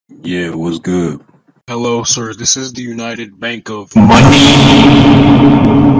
Yeah, what's good? Hello, sir. This is the United Bank of Money.